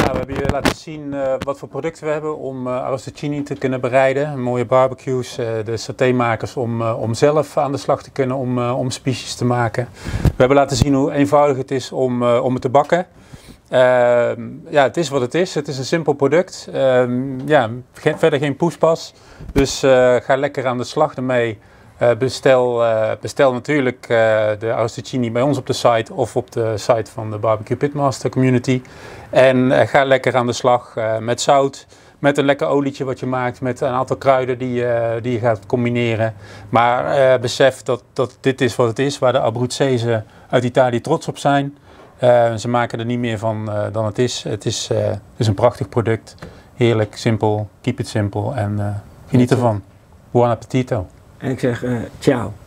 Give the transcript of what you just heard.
Nou, we hebben je laten zien wat voor producten we hebben om arrosticini te kunnen bereiden. Mooie barbecues, de satémakers om zelf aan de slag te kunnen om spiesjes te maken. We hebben laten zien hoe eenvoudig het is om het te bakken. Ja, het is wat het is. Het is een simpel product. Ja, verder geen poespas. Dus ga lekker aan de slag ermee. Bestel natuurlijk de arrosticini bij ons op de site of op de site van de Barbecue Pitmaster Community. En ga lekker aan de slag met zout, met een lekker olietje wat je maakt, met een aantal kruiden die je gaat combineren. Maar besef dat dit is wat het is, waar de Abruzzese uit Italië trots op zijn. Ze maken er niet meer van dan het is. Het is een prachtig product. Heerlijk, simpel, keep it simple en geniet ervan. Buon appetito. En ik zeg ciao.